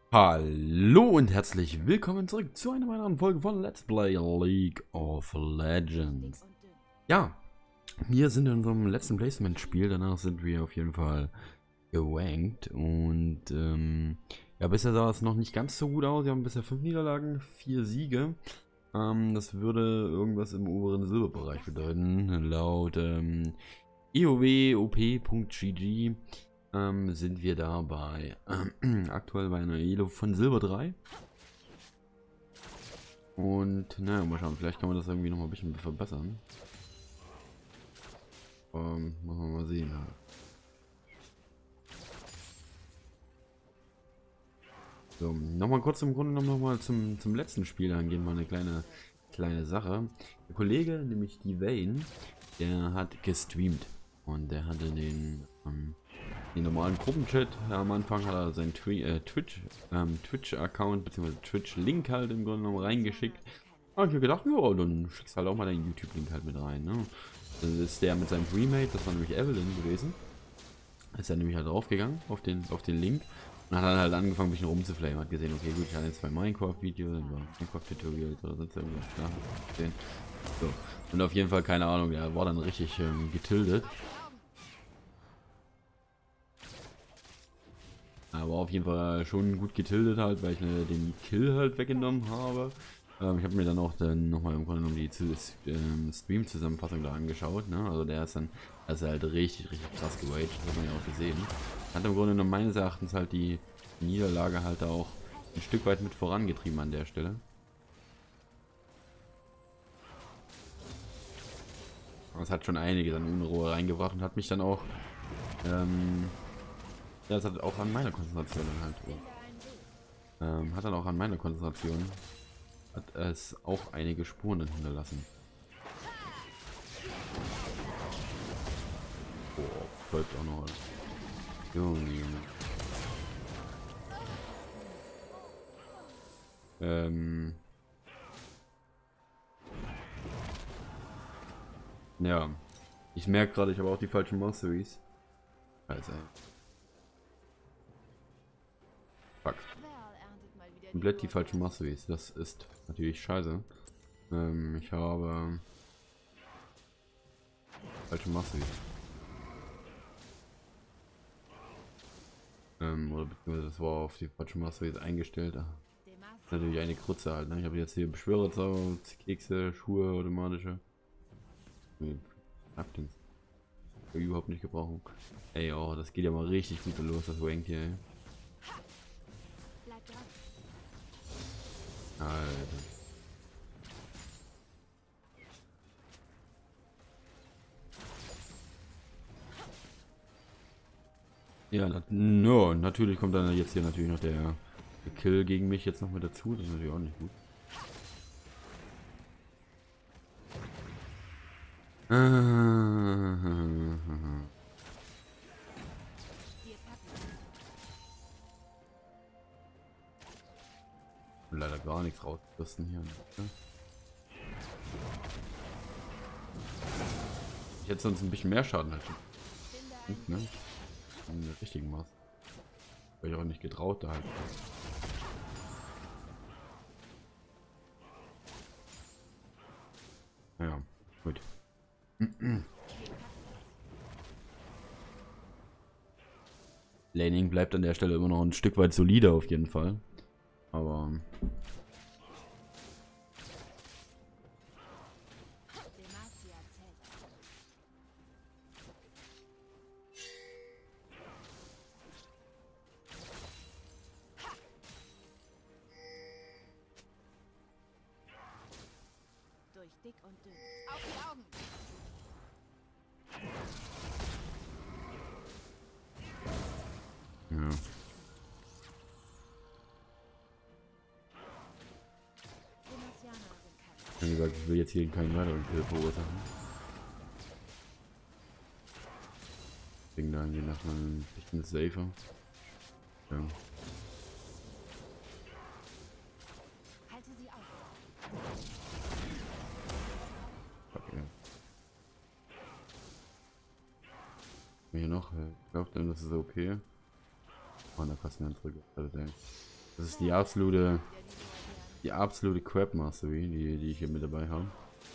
Hallo und herzlich willkommen zurück zu einer weiteren Folge von Let's Play League of Legends. Ja, wir sind in unserem letzten Placement-Spiel, danach sind wir auf jeden Fall gewankt und ja, bisher sah es noch nicht ganz so gut aus. Wir haben bisher 5 Niederlagen, 4 Siege. Das würde irgendwas im oberen Silberbereich bedeuten, laut EOWOP.gg. Sind wir da bei aktuell bei einer Elo von Silber 3. Und naja, mal schauen, vielleicht kann man das irgendwie noch mal ein bisschen verbessern. Machen wir mal sehen. So, nochmal kurz im Grunde noch mal zum letzten Spiel angehen, mal eine kleine Sache. Der Kollege, nämlich die Vayne, der hat gestreamt und der hatte den normalen Gruppenchat. Am Anfang hat er seinen Twitch-Account bzw. Twitch-Link halt im Grunde genommen reingeschickt. Da habe ich mir gedacht, ja, dann schickst halt auch mal deinen YouTube-Link halt mit rein. Ne? Das ist der mit seinem Remake, das war nämlich Evelyn gewesen. Ist er nämlich halt draufgegangen auf den Link und hat dann halt angefangen ein bisschen rumzuflamen. Hat gesehen, okay gut, ich hatte jetzt 2 Minecraft-Videos, Minecraft-Tutorials oder sonst irgendwas. Ja, gesehen. So. Und auf jeden Fall, keine Ahnung, der war dann richtig getildet. Aber auf jeden Fall schon gut getildet halt, weil ich mir den Kill halt weggenommen habe. Ich habe mir dann auch nochmal im Grunde genommen die Stream-Zusammenfassung da angeschaut. Ne? Also der ist dann halt richtig krass geraged, das hat man ja auch gesehen. Hat im Grunde genommen meines Erachtens halt die Niederlage halt auch ein Stück weit mit vorangetrieben an der Stelle. Das hat schon einiges an Unruhe reingebracht und hat mich dann auch ja, das hat auch an meiner Konzentration halt. Hat dann auch an meiner Konzentration hat es auch einige Spuren hinterlassen. Boah, folgt auch noch. Junge. Ja. Ich merke gerade, ich habe auch die falschen Masteries. Also. Fuck. Komplett die falschen Masteries. Das ist natürlich scheiße. Ich habe falsche Masteries. Oder beziehungsweise das war auf die falsche Masteries eingestellt. Das ist natürlich eine Krutze halt. Ne? Ich habe jetzt hier Beschwörerzauber, Kekse, Schuhe, automatische. Abdings. Überhaupt nicht gebrauchen. Ey, oh, das geht ja mal richtig gut los, das Wank hier, ey. Alter. Ja, no, natürlich kommt dann jetzt hier natürlich noch der Kill gegen mich jetzt noch mit dazu. Das ist natürlich auch nicht gut. Leider gar nichts rausgerissen hier. Ne? Ich hätte sonst ein bisschen mehr Schaden halt. Ne? In der richtigen Maß. Weil ich auch nicht getraut da halt. Ja, gut. Laning bleibt an der Stelle immer noch ein Stück weit solider auf jeden Fall. Aber durch dick und dünn. Auf die Augen! ja. Wie gesagt, ich will jetzt hier keinen weiteren Kill verursachen. Deswegen da je nach einem bisschen safer. Ja. Halte sie auf. Okay. Hier noch, ich glaube dann, das ist okay. Oh, da kostet dann zurück. Das ist die absolute Crab Mastery, die ich hier mit dabei habe.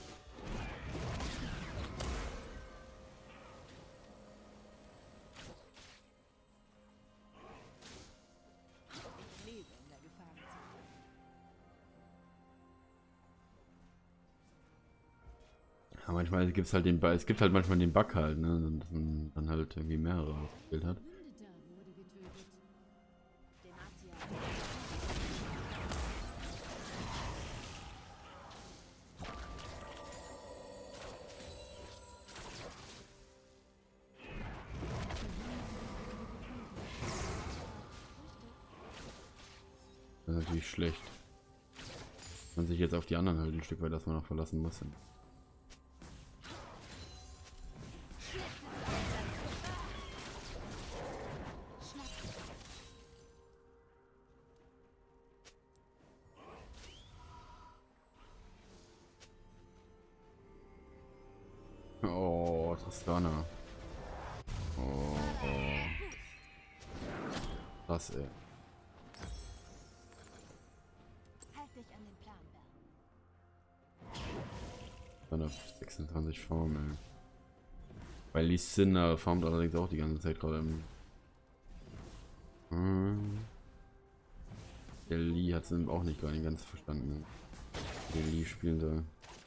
Ich lebe in der Gefahrenzone. Ja, manchmal gibt es halt es gibt halt manchmal den Bug halt, ne? Und dann halt irgendwie mehrere ausgespielt hat. Verbündeter wurde getötet. Demacia. Das ist natürlich schlecht. Man sich jetzt auf die anderen halt ein Stück weit erstmal noch verlassen muss. Oh, Tristana. Oh, oh. Krass, ey. Halt dich an den Plan, Bell. Dann auf 26 Form, ey. Weil Lee Sin farmt allerdings auch die ganze Zeit gerade im. Der Lee hat es auch nicht gar nicht ganz verstanden. Der Lee spielen soll.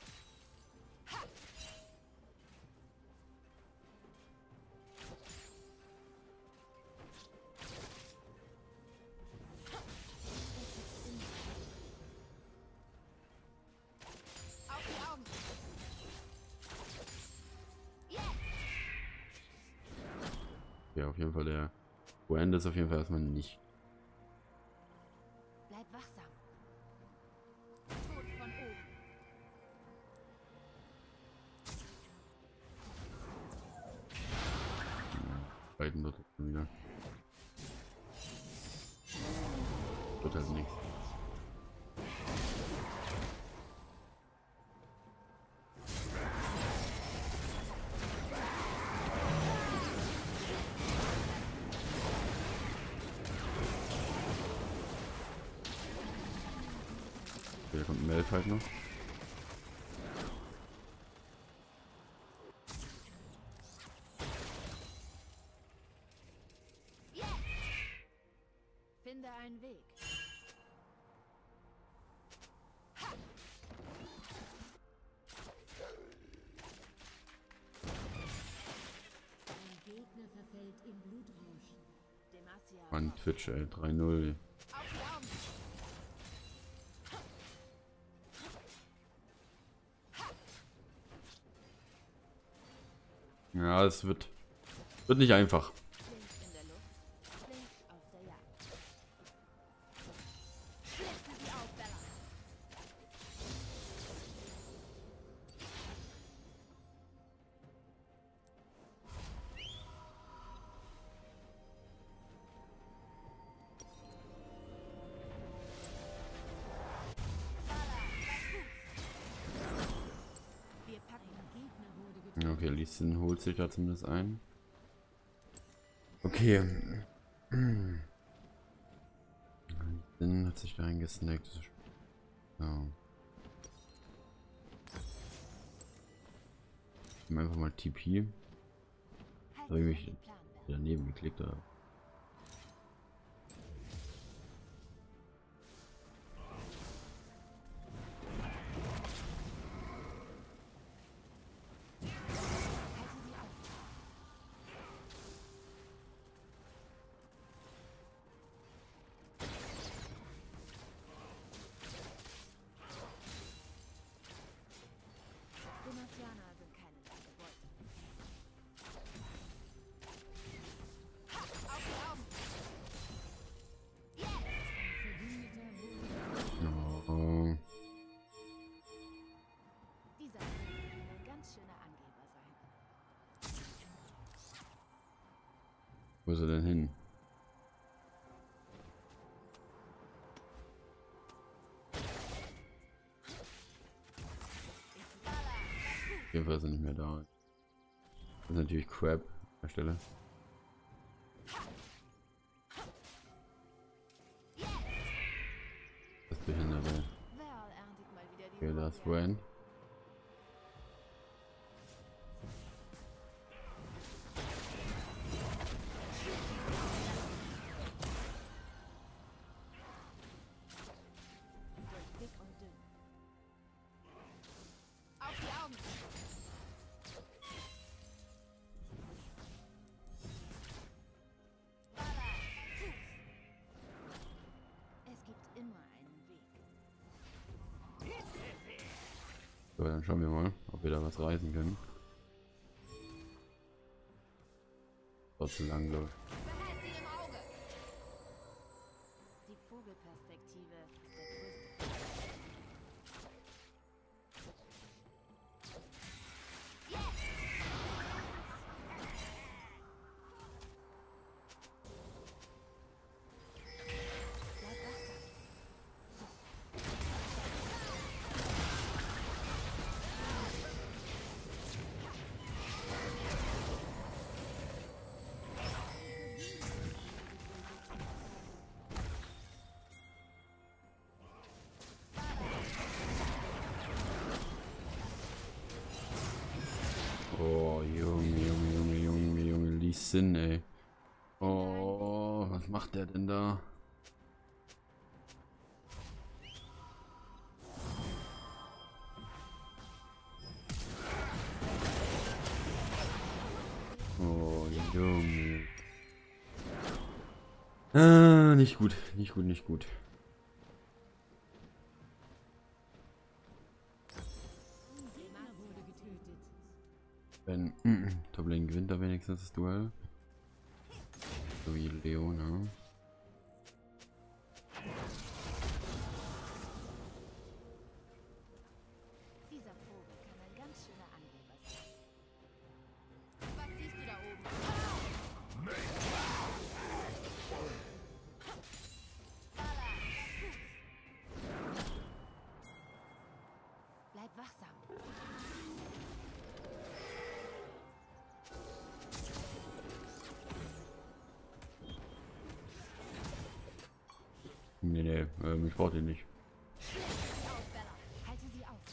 Auf die Augen. Ja, auf jeden Fall der Brand ist auf jeden Fall erstmal nicht. Bleib wachsam. Tod von oben. Beiden wird es wieder. Wird halt nichts. Da kommt ein Malphite noch. Finde einen Weg. Ein Gegner verfällt im Blutrausch. Demacia. Mann, Twitch, ey, 3-0. Auf die Augen. Ja, es wird nicht einfach. Flink in der Luft. Flink auf der Jagd. Schlitze sie auf, Bella. Wir packen Gegner wurde getötet. Okay, Lee Sin holt sich da zumindest ein. Okay. Sin hat sich da eingesnackt. Ja. Ich nehme einfach mal TP. halt Habe ich dich mich an den Plan, Bella. daneben geklickt. Oder? Halte sie auf. Demacianer sind keine leichte Beute. Auf die Augen. Verbündeter wurde getötet. Oh. Dieser könnte ein ganz schöner Angeber sein. Wo ist er denn hin? Auf jeden Fall ist er nicht mehr da. Das ist natürlich Crab an der Stelle. da ist Brand. Durch dick und dünn. Auf die Augen! Balla! Fuß! Es gibt immer einen Weg. So, dann schauen wir mal, ob wir da was reißen können. War zu lang, glaube ich. Behalt sie im Auge! Die Vogelperspektive ist der größte. Bleib wachsam. Oh, Junge, Lee Sin, ey. Oh, was macht der denn da? Oh, Junge. Ah, nicht gut, nicht gut, nicht gut. Ein Gegner wurde getötet. Wenn Toblane gewinnt da wenigstens das Duell. So wie Leona. Dieser Vogel kann ein ganz schöner Angeber sein. Was siehst du da oben? Balla! Fuß! Bleib wachsam. Nee, ich brauch den nicht. Auf, Bella. Halte sie auf.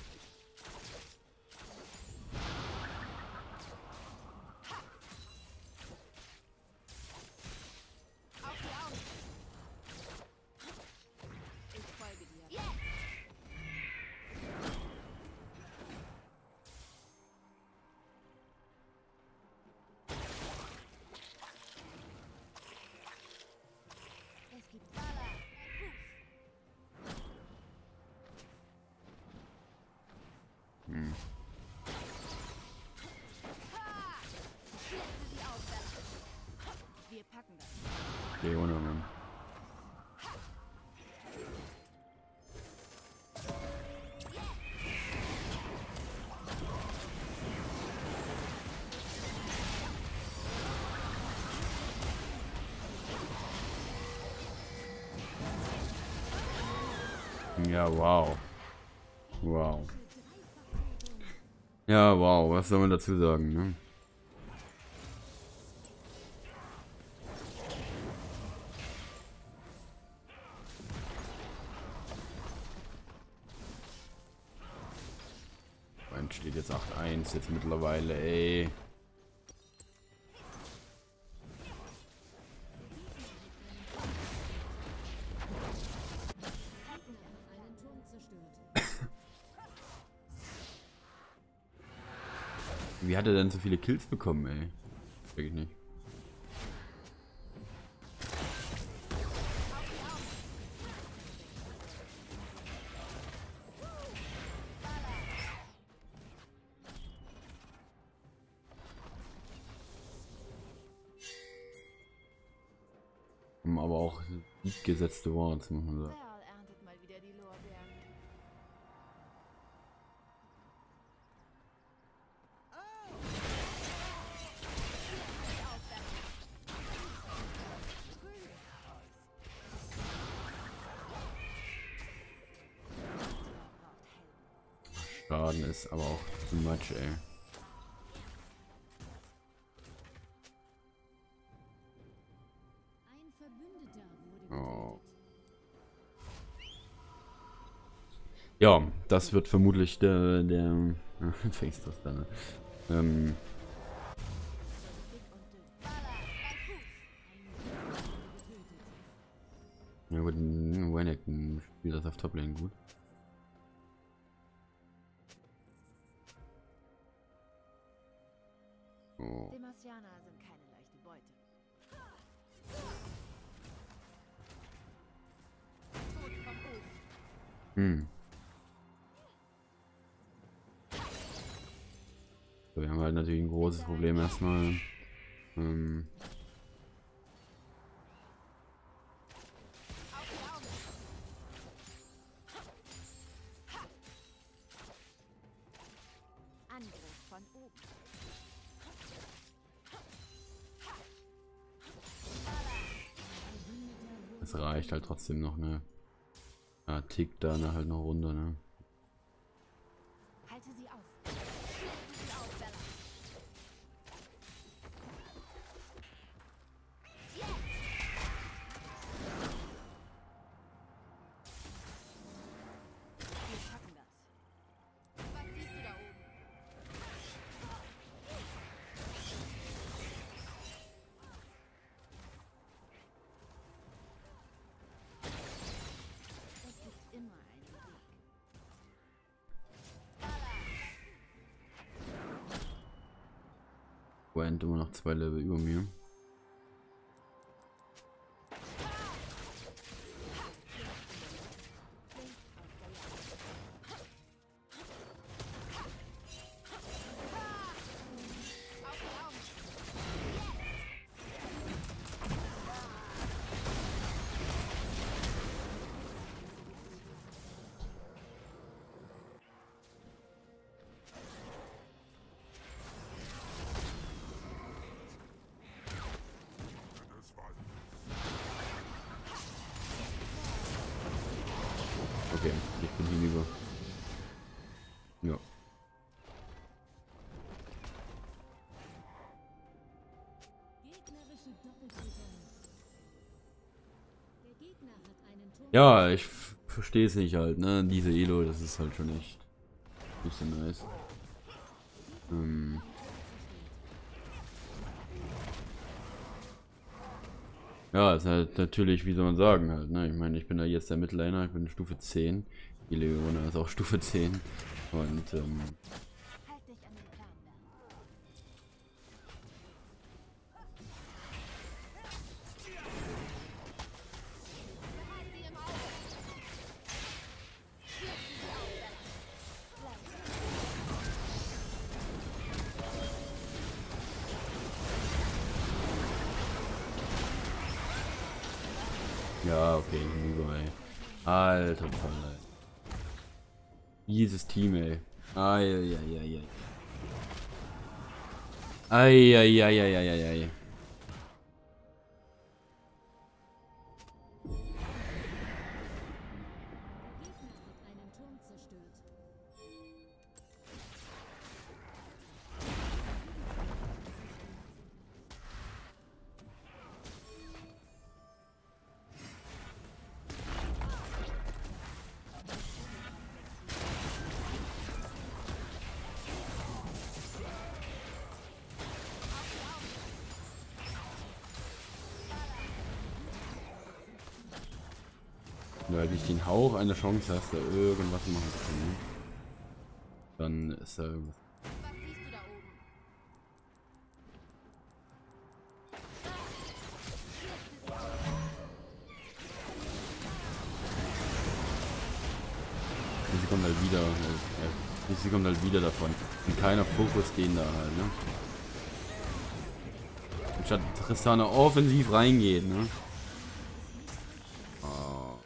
Auf die Augen. Ich folge dir. Jetzt! Es gibt Balla. Fuß. Hm. Ha! Schlitze sie auf, Bella. Wir packen das. Leona, Mann. Ja, wow. Wow. Ja, wow, was soll man dazu sagen, ne? Mein steht jetzt 8-1 jetzt mittlerweile, ey. Einen Turm zerstört. Wie hat er denn so viele Kills bekommen, ey? Check ich nicht. Aber auch gesetzte Worte, muss man sagen. Pearl erntet mal wieder die Lorbeeren. Schaden ist aber auch too much, ey. Ein Verbündeter wurde Oh. getötet. Ja, das wird vermutlich der Face das dann. Ähm, Dick und dünn. Baller, bei Fuß. ja gut, Renekton spielt das auf Toplane gut. Oh. Demacianer sind keine leichte Beute. Tod von oben. Hm. So, wir haben halt natürlich ein großes Problem erstmal. Ähm, Auf die Augen. Angriff von oben. Es reicht halt trotzdem noch, ne? Ja, tickt da ne, halt noch runter, ne? Halte sie auf. Schließen sie auf, Bella. Wir packen das. Was siehst du da oben? Es gibt immer einen Weg. Gwent immer noch 2 Level über mir. Auf die Augen. Okay, ich bin hinüber. Ja. Gegnerische Doppeltötung. Der Gegner hat einen Turm. Ja, ich verstehe es nicht halt, ne? Diese Elo, das ist halt schon echt nicht so nice. Ja, ist halt natürlich, wie soll man sagen halt, ne? Ich meine, ich bin da jetzt der Midlaner, ich bin Stufe 10. Die Leona ist auch Stufe 10. Und, Halt dich an den Plan, Bella. Behalt sie im Auge. Schließen sie auf, Bella. Bleib. ja, okay, hinüber, ey. Alter Fall, ey. Dieses Team, ey. Eieieiei. Eieieiei. Der Gegner hat einen Turm zerstört. Wenn du halt nicht den Hauch einer Chance hast, da irgendwas machen zu können, dann ist da irgendwas. Was siehst du da oben? Sie kommt halt wieder. Sie kommt halt wieder davon. Und keiner Fokus den da halt, ne? Anstatt Tristana offensiv reingeht, ne? Oh.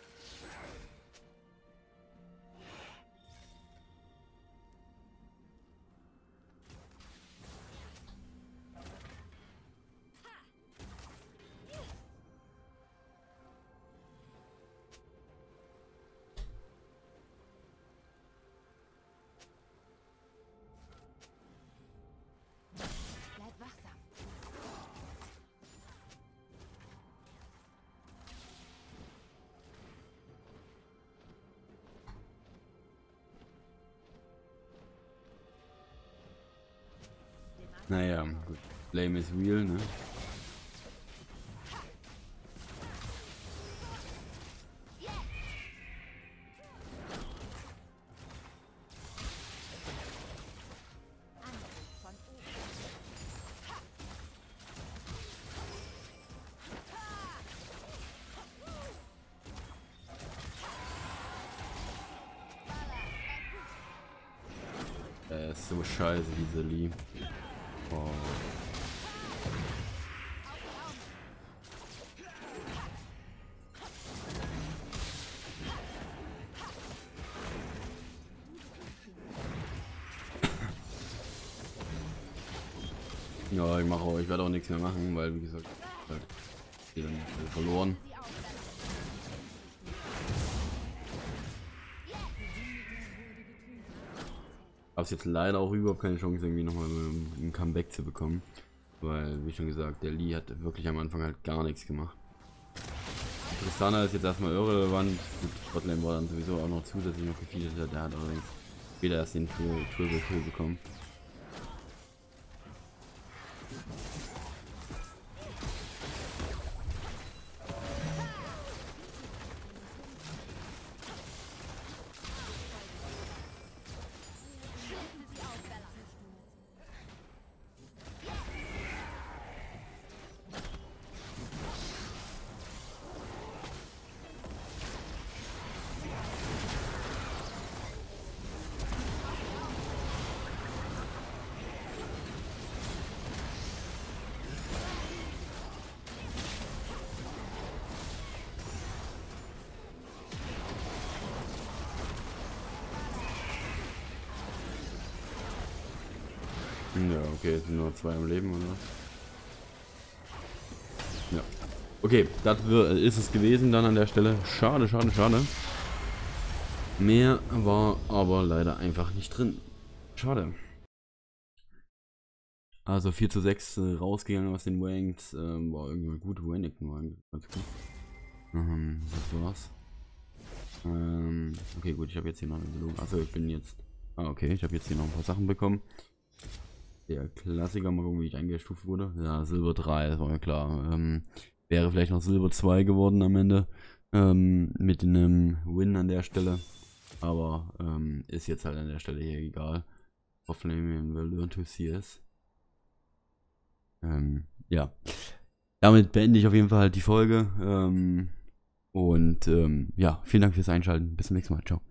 Bleib wachsam. Naja, gut. Blame is real, ne? Angriff von oben. Er ist so scheiße, diese Lee. Oh. Ja, ich werde auch nichts mehr machen, weil wie gesagt, halt, die dann verloren. Hab's jetzt leider auch überhaupt keine Chance, irgendwie nochmal ein Comeback zu bekommen. Weil, wie schon gesagt, der Lee hat wirklich am Anfang halt gar nichts gemacht. Tristana ist jetzt erstmal irrelevant. Gut, Botlane war dann sowieso auch noch zusätzlich noch gefeedet. Der hat allerdings später erst den Triple Kill bekommen. Ja, okay, es sind nur 2 im Leben, oder? Ja. Okay, das ist es gewesen dann an der Stelle. Schade, schade, schade. Mehr war aber leider einfach nicht drin. Schade. Also 4:6 rausgegangen aus den Ranks. War irgendwie gut. Renekton war eigentlich ganz gut. Das war's. Okay, gut, ich habe jetzt hier noch eine Belohnung. Also ich bin jetzt... Ah, okay, ich habe jetzt hier noch ein paar Sachen bekommen. Der Klassiker, mal gucken, wie ich eingestuft wurde. Ja, Silber 3, das war mir klar. Wäre vielleicht noch Silber 2 geworden am Ende. Mit einem Win an der Stelle. Aber ist jetzt halt an der Stelle hier egal. Hoffentlich will learn to CS. Ja. Damit beende ich auf jeden Fall halt die Folge. Ja, vielen Dank fürs Einschalten. Bis zum nächsten Mal. Ciao.